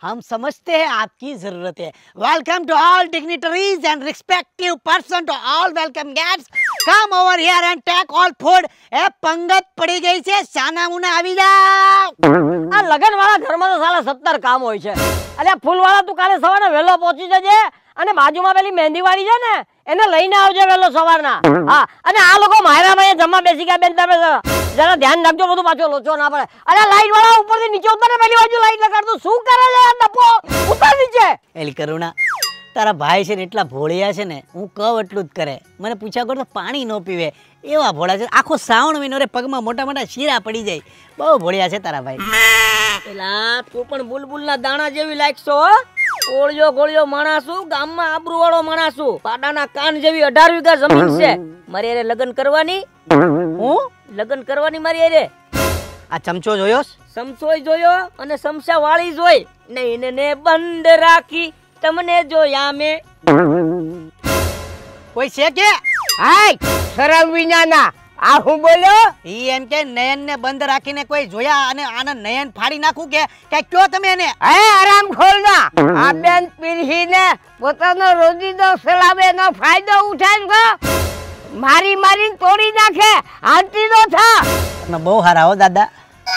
हम समझते हैं आपकी जरूरत है। Welcome to all dignitaries and respective person to all welcome guests, come over here and take all food. ए पंगत पड़ी गई છે, સાના મુના આવી જાવ। આ લગન વાળા ઘરમાં તો સાલા 17 કામ હોય છે। અલ્યા ફૂલવાળા તું કાલે સવારે વહેલો પહોંચી જજે અને બાજુમાં પેલી મહેંદી વાળી છે ને એને લઈને આવજે વહેલો સવારના। હા, અને આ લોકો માયરામાં જમવા બેસી ગયા બેન, તમે જરા ધ્યાન રાખજો બધું પાછો લોચો ના પડે। અરે લાઈટ વાળા ઉપરથી નીચે ઉતર ને, પેલી બાજુ લાઈટ લગાડ। શું કરે છે યાર ડપો, ઉતર નીચે। એલી કરુણા, તારા ભાઈ છે ને એટલા ભોળિયા છે ને, હું કહું એટલું જ કરે। મને પૂછ્યા કર તો પાણી ન પીવે, એવા ભોળા છે। આખો શ્રાવણ મહિનો રે પગમાં મોટા મોટા શીરા પડી જાય, બહુ ભોળિયા છે તારા ભાઈ। પેલા તું પણ બુલબુલના દાણા જેવી લાગશો। ઓળિયો ગોળિયો માણસું, ગામમાં આબરૂ વાળો માણસું, પાડાના કાન જેવી 18 વીઘા જમીન છે। મારી હારે લગ્ન કરવાની, હું લગ્ન કરવાની મારી હારે। આ ચમચો જોયો? સમસોય જોયો અને સમસા વાળી જોઈ નહીં ને બંધ રાખી તમને જોયા મે। કોઈ છે કે? હાય શરમ વિનાના આ હું બોલ્યો? ઈ એમ કે નયન ને બંધ રાખીને કોઈ જોયા અને આને નયન ફાડી નાખું કે કયો તમે એને? હે આરામ ખોલના, આ બેન પીરહીને પોતાનો રોજીદો સલાવે નો ફાયદો ઉઠાય મારી મારીને તોડી નાખે, હાલતી નો થા। તમે બહુ હારા હો દાદા।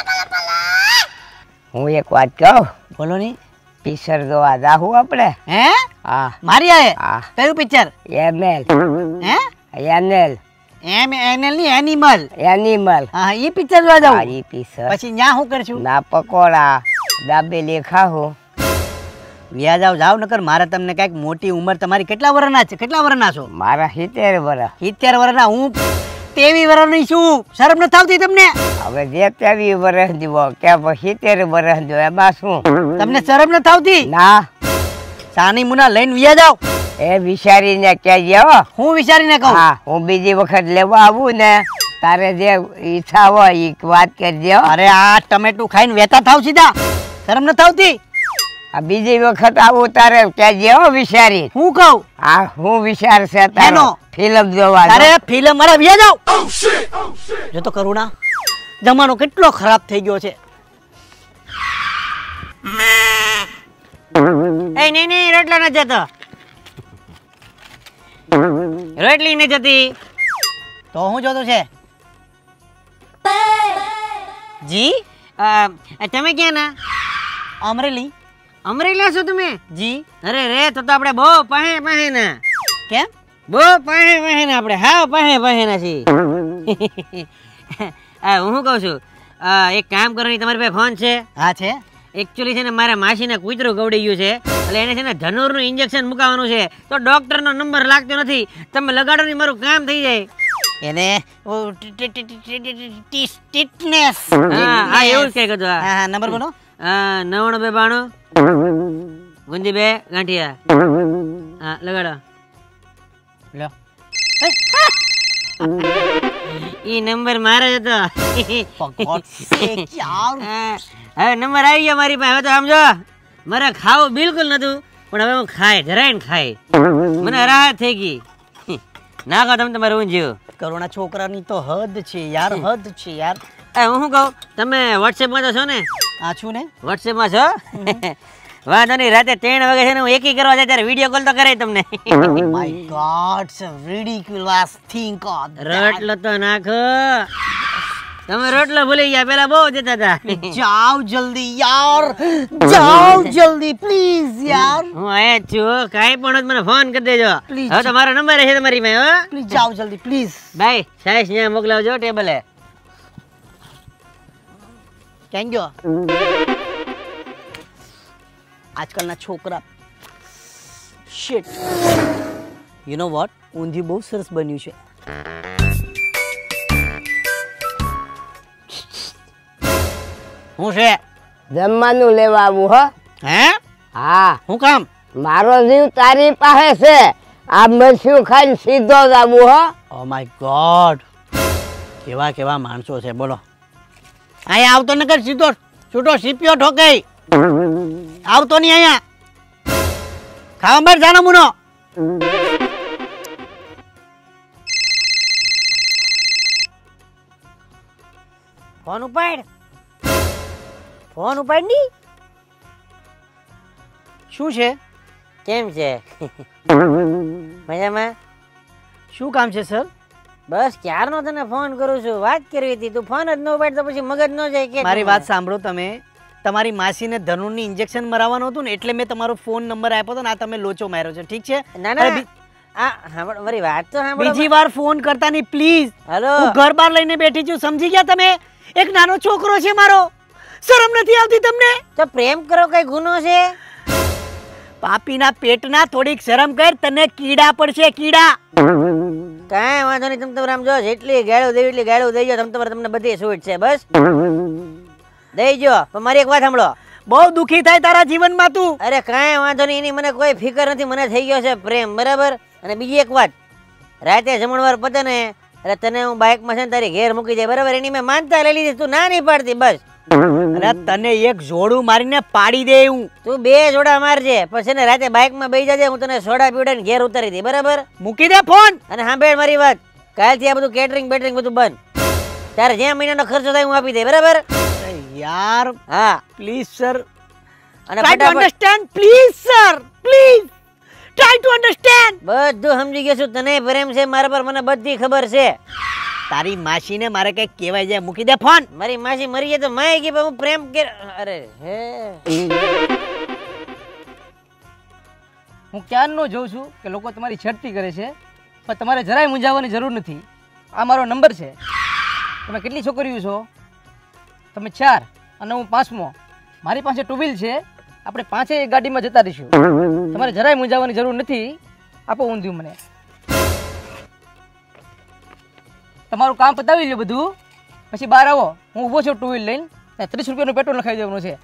હું એક વાત કહું? બોલો ની। પિક્ચર જોવા જાહું આપણે? હે? હા મારી આયે? કયું પિક્ચર? એમએલ। હે? એમએલ એનએલ ની એનિમલ? એનિમલ। હા, ઈ પિક્ચર જોવા જાવ? ઈ પિક્ચર પછી ન્યા હું કરશું? ના પકોડા દાબેલી ખાહું। વ્યા જાવ જાવ, નકર મારે તમને કઈક મોટી ઉંમર, તમારી કેટલા વર્ષના છે? કેટલા વર્ષના છો? મારા 70 વર્ષ। 70 વર્ષના, હું 23 વર્ષની છું। શરમ ન થાવતી તમને? હવે જે 23 વર્ષ દીવો કે 70 વર્ષ દીવો એમાં શું તમને શરમ ન થાવતી? ના, સાની મુના લઈને વ્યા જાવ। એ વિચારીને કહેજો। હું વિચારીને કહું? હા, હું બીજી વખત લેવા આવું ને તારે જે ઈચ્છા હોય ઈ વાત કરજો। અરે આ ટમેટું ખાઈને વેતા થાવ સીધા, શરમ ન થાવતી? આ બીજી વખત આવું તારે કહેજો વિચારી। હું કહું? હા, હું વિચાર છે તારો ફિલ્મ જોવા। અરે ફિલ્મ મારે વ્યા જાવ। જો તો કરુણા, જમાનો કેટલો ખરાબ થઈ ગયો છે। એ નહીં રોટલા ન જતો, રોટલી નહીં જતી તો હું જોતું છે? જી તમે ક્યાં ના? અમરેલી? અમરેલી છો તમે? જી। અરે રે તો આપણે બહુ પાહે પાહે ના। કેમ? બહુ પાહે પાહે ના, આપણે હાવ પાહે પાહે ના છીએ। હું શું કહું છું, એક કામ કરવાની, તમારી પાસે ફોન છે? હા છે। એકચ્યુઅલી છે ને મારા માસીને કૂતરું ગવડી ગયું છે, એટલે એને છે ને ધનુરનું ઇન્જેક્શન મુકાવવાનું છે, તો ડોક્ટરનો નંબર લાગતો નથી। તમે લગાડો ને મારું કામ થઈ જાય। એને ટીટનેસ, હા એવું જ કઈ કીધું। હા નંબર બોલો। 9992 ગુંજી 2 ગાંઠિયા। હા લગાડો, લ્યો। ઈ નંબર મારો જ હતો। હવે નંબર આવી ગયો મારી પાસે। હવે તો સમજો, મારે ખાવું બિલકુલ નતું, પણ હવે હું ખાય, જરાય ને ખાય, મને રાહત થઈ ગઈ। નાખો તમે તમારે ઊંઘ્યું। કરુણા છોકરાની તો હદ છે યાર, હદ છે યાર। હું શું કહું, તમે વોટ્સએપમાં તો છો ને? હા છું ને, વોટ્સએપમાં છો? વાંધો નહીં, રાતે 3 વાગે છે ને હું એકી કરવા જાય ત્યારે વિડીયો કોલ તો કરે તમને। My god, so ridiculous think of રોટલો તો નાખો। તમે રોટલો ભૂલી ગયા, પેલા બહુ જતા હતા। જાઓ જલ્દી યાર, જાઓ જલ્દી પ્લીઝ યાર। હું આયા છું, કાઈ પણ મને ફોન કરી દેજો। હવે તો મારો નંબર છે તમારી પાસે, હો પ્લીઝ જાઓ જલ્દી પ્લીઝ। બાય, સાઈસ ન્યા મોકલાવજો ટેબલે। કેમ ગયો? આજકાલના છોકરા શિટ। યુ નો વોટ, ઊંધિયું બહુ સરસ બન્યું છે। હું છે? જમવાનું લેવા આવું હો। હે? હા। હું કામ? મારો જીવ તારી પાસે છે, આ મરસ્યું ખાઈને સીધો જ આવું હો। ઓ માય ગોડ, કેવા કેવા માણસો છે બોલો। અહીંયા આવતો ન કર, સીધો છૂટો સીપ્યો ઠોકાઈ, આવતો નહીં અહીંયા। ખાવા બાર જાનો મુનો। ફોન ઉપાડ, ફોન ઉપાડ ની। શું છે? કેમ છે? મજામાં? શું કામ છે સર? બસ ક્યારનો તને ફોન કરું છું, વાત કરવી હતી, તું ફોન જ ન ઉપાડ તો પછી મગજ ન જાય કે મારી વાત સાંભળો તમે. તમારી માસીને ધનુરની ઇન્જેક્શન મરાવવાનું હતું ને એટલે મેં તમારો ફોન નંબર આપ્યો હતો ને આ તમે લોચો માર્યો છે, ઠીક છે? ના ના આ સાંભળ, મારી વાત તો સાંભળો. બીજી વાર ફોન કરતા નહીં પ્લીઝ. હેલો, હું ઘર બહાર લઈને બેઠી છું, સમજી ગયા તમે? એક નાનો છોકરો છે મારો, શરમ નથી આવતી તમને? તો પ્રેમ કરો કઈ ગુનો છે? પાપીના પેટના થોડીક શરમ કર, તને કીડા પડશે, કીડા. કાંઈ વાંધો નહીં, તમે તમારે આમ જો જેટલી ગાળો દેવી એટલી ગાળો દઈ જાઓ, તમને બધી છૂટ છે, બસ દઈ જો. પણ મારી એક વાત સાંભળો, બહુ દુખી થાય તારા જીવનમાં તું. અરે કાંઈ વાંધો નહીં, એની મને કોઈ ફિકર નથી, મને થઈ ગયો છે પ્રેમ, બરાબર? અને બીજી એક વાત, રાતે જમણવાર પતે ને એટલે તને હું બાઇકમાં છે ને તારી ઘેર મૂકી જાય, બરાબર? એની મેં માનતા લઈ લીધી, તું ના નહીં પાડતી, બસ. અરે તને એક જોડું મારીને પાડી દે હું. તું 2 જોડા મારજે, પછી ને રાતે બાઇકમાં બેસી જજે, હું તને સોડા પીવડાવીને ઘેર ઉતારી દઈ, બરાબર? મૂકી દે ફોન. અને સાંભળ મારી વાત, કાલથી આ બધું કેટરિંગ બેટરિંગ બધું બંધ. તારે જ્યાં મહિનાનો ખર્ચો થાય હું આપી દઈ, બરાબર? અરે યાર હા, પ્લીઝ સર, અને ટ્રાય ટુ ફટાફટ understand please sir, please try to understand. બધું સમજી ગયો છું, તને પ્રેમ છે મારા પર, મને બધી ખબર છે. તારી માસીને મારે કઈ કહેવાય જાય, મૂકી દે ફોન. મારી માસી મરી જાય તો માય કે હું પ્રેમ કે અરે હે. હું ક્યારનો જોઉં છું કે લોકો તમારી છેડતી કરે છે, પણ તમારે જરાય મૂંઝાવવાની જરૂર નથી. આ મારો નંબર છે. તમે કેટલી છોકરીઓ છો? તમે 4 અને હું 5મો. મારી પાસે 2 વ્હીલ છે, આપણે 5 ગાડીમાં જતા રહીશું. તમારે જરાય મૂંઝાવવાની જરૂર નથી. આપો ઊંધિયું મને. તમારું કામ પતાવી લો બધું, પછી બહાર આવો. હું ઊભો છું 2 વ્હીલ લઈને, 30 રૂપિયાનું પેટ્રોલ નખાવી દેવાનું છે.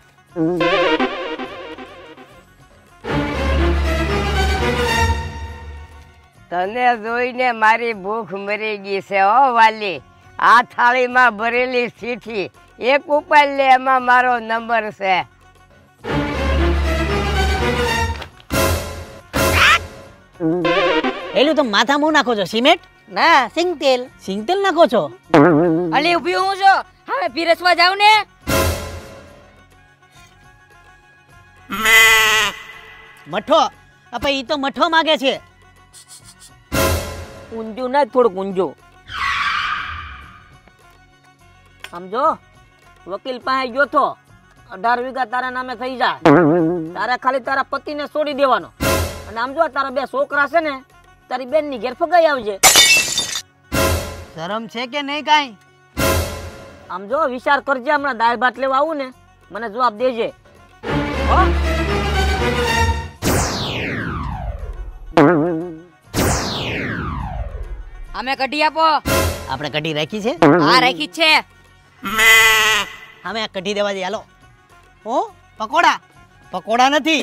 તને જોઈને મારી ભૂખ મરી ગઈ છે હો વાલી. આ થાળીમાં ભરેલી ચીઠી એક ઉપાડ લે, એમાં મારો નંબર છે. એલું તો માથા મું નાખો છો સિમેન્ટ? ના, સિંગતેલ. સિંગતેલ નાખો છો? અલી ઊભી હું છો, હવે પીરસવા જાવ ને. મઠો આપે, ઈ તો મઠો માગે છે. ઊંધું ના, થોડુંક ઊંધું. સમજો, વકીલ પાસે ગયો તો 18 વીઘા તારા નામે થઈ જાય. તારે ખાલી તારા પતિને છોડી દેવાનો, અને આમ જો તારા 2 છોકરા છે ને, તારી બેન ની ઘેર ફગાઈ આવજે. શરમ છે કે નહીં કાઈ? આમ જો વિચાર કરજે, હમણાં દાળ ભાત લેવા આવું ને મને જવાબ દેજે. હો? અમે કઢી આપો. આપણે કઢી રાખી છે? હા રાખી છે. અમે આ કઢી દેવા જઈએ, હાલો. ઓ પકોડા? પકોડા નથી.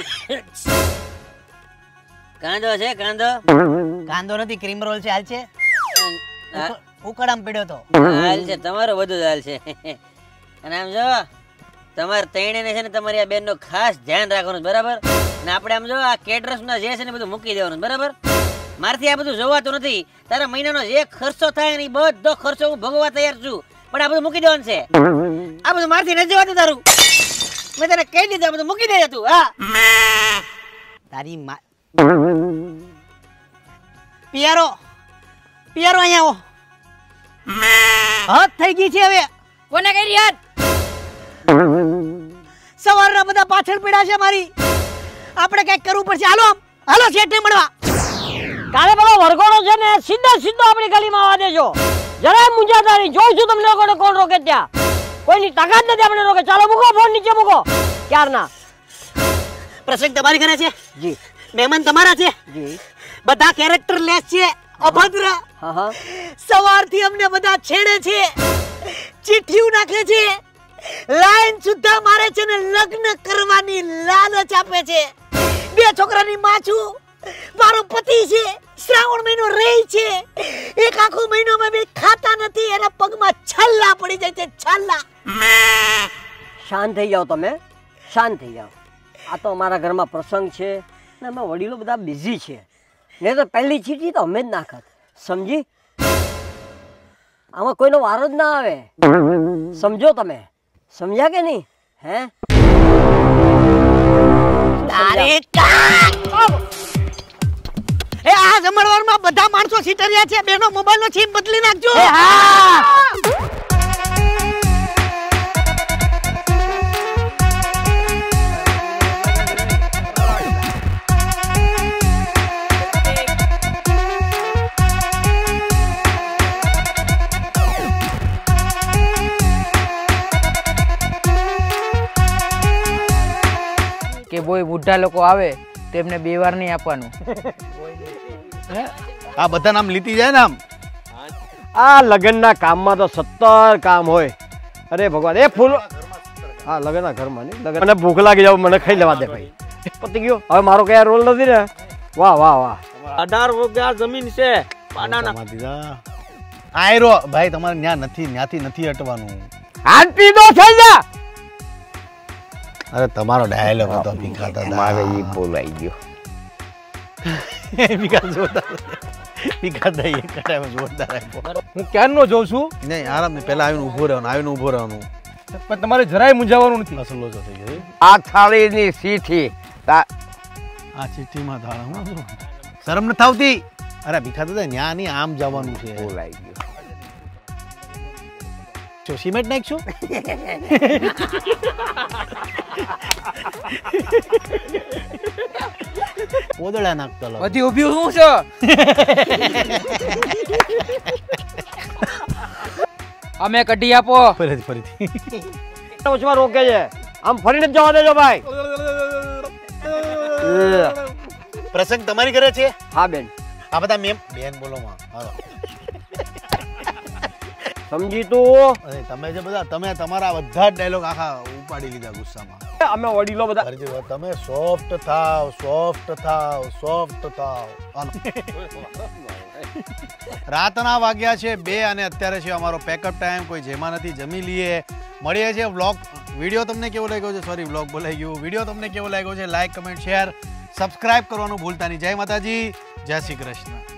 કાંદો છે, કાંદો. કાંદો નથી, ક્રીમ રોલ છે, હાલ છે? ઉકળામ પડ્યો તો. હાલ છે, તમારો બધું જ હાલ છે. અને આમ જો તમારે તૈણેને છે ને તમારી આ બેનનો ખાસ ધ્યાન રાખવાનું, બરાબર? ને આપણે આમ જો આ કેટરસના જે છે ને બધું મૂકી દેવાનું, બરાબર? મારથી આ બધું જોવાતું નથી. તારા મહિનાનો જે ખર્ચો થાય ને એ બધો ખર્ચો હું ભોગવવા તૈયાર છું, પણ આ બધું મૂકી દેવાનું છે. આ બધું મારથી નથી જોવાતું તારું. મેં તને કહી દીધું, આ બધું મૂકી દે તું. હા, તારી માં. પિયારો, પિયારો અહીંયા આવો. હદ થઈ ગઈ છે હવે. કોને કરી યાદ? સવારના બધા પાછળ પડ્યા છે મારી. આપણે કઈક કરવું પડશે. હાલો હાલો શેઠને મળવા. કાલે પેલો વરઘોડો છે ને સીધો આપણી ગલીમાં આવવા દેજો. જરાય મુંજાતા નહીં. જોઉં છું તમને લોકોને કોણ રોકે ત્યાં. કોઈની તાકાત નથી આપણે રોકે. ચાલો મૂકો ફોન, નીચે મૂકો. ક્યારના પ્રસંગ તમારી ઘરે છે? જી મહેમાન તમારા છે? જી. બધા કેરેક્ટર લેસ છે, અભદ્ર. હા. સવારથી અમને બધા છેડે છે, ચીઠીઓ નાખે છે, લાઈન સુદ્ધા મારે છે ને લગ્ન કરવાની લાલચ આપે છે. 2 છોકરાની માં છું, મારો પતિ છે, શ્રાવણ મહિનો રહી છે, એક આખો મહિનો મેં બે ખાતા નથી, એના પગમાં છલ્લા પડી જાય છે, છલ્લા. શાંત થઈ જાઓ તમે, શાંત થઈ જાઓ. આ તો અમારા ઘરમાં પ્રસંગ છે ને અમે વડીલો બધા બિઝી છે. નહીં તો પહેલી ચીઠી તો અમે જ નાખત. સમજી? આમાં કોઈનો વારો જ ના આવે. સમજો તમે? સમજ્યા કે નહીં? હે અરે એ આ જમણવારમાં બધા માણસો સીટરિયા છે. બેનો મોબાઈલનો ચીપ બદલી નાખજો. કે બોય બુઢા લોકો આવે તો એમને 2 વાર નહીં આપવાનું. આ બધા નામ લીધી જાય ને આમ. આ લગ્નના કામમાં તો 70 કામ હોય. અરે ભગવાન એ ફૂલ હા લગ્નના ઘરમાં નહીં લગ્ન મને ભૂખ લાગી જાવ મને ખાઈ લેવા દે ભાઈ. પતી ગયો હવે મારો કયા રોલ નથી ને. વાહ વાહ વાહ 18 વીઘા જમીન છે આયરો ભાઈ તમારે ન્યાથી નથી હટવાનું. આંટી દો થઈ જા. અરે તમારો ડાયલોગ હતો ભીખાતા મારે ઈ બોલાઈ ગયો. ભીખાતા એ કટાવે જોરદાર આપ્યો. હું ક્યારનો જોઉં છું નહીં આરામ પેલા આવીને ઊભો રહેવાનું. પણ તમારે જરાય મૂંઝાવાનું નથી. અસલો જો થઈ ગયો. આ થાળીની સીઠી આ ચિઠ્ઠીમાં ધાણા હું શરમ ન થાવતી. અરે ભીખાતા ન્યા ની આમ જવાનું છે. બોલાઈ ગયો. જો સિમેન્ટ નાખશું. પોદળા નાખતો લો. બધી ઊભી હું છે. અમે કઢી આપો. ફરીથી ઓછમાં રોકે છે આમ ફરીને જ જવા દેજો ભાઈ. પ્રસંગ તમારી ઘરે છે. હા બેન આ બધા બેન બોલો માં. સમજી તું અરે તમે જે બધા તમે તમારા બધા જ ડાયલોગ આખા ઉપાડી લીધા ગુસ્સામાં. અમે વડીલો બધા તમે સોફ્ટ થાવ. રાતના વાગ્યા છે 2 અને અત્યારે છે અમારો પેકઅપ ટાઈમ. કોઈ જેમાં નથી જમી લઈએ. મળીએ છીએ વ્લોગ. વિડીયો તમને કેવો લાગ્યો છે? સોરી વ્લોગ બોલાઈ ગયું. વિડીયો તમને કેવો લાગ્યો છે? લાઈક કમેન્ટ શેર સબસ્ક્રાઇબ કરવાનું ભૂલતા નહીં. જય માતાજી, જય શ્રી કૃષ્ણ.